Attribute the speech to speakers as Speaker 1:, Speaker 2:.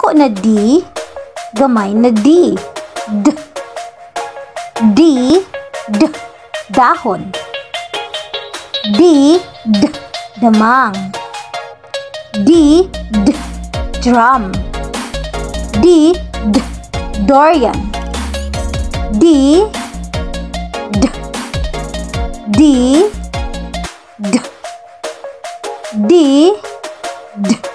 Speaker 1: dako na D, gamay na D. D, dahon. D, damang. D, drum. D, durian. D, D,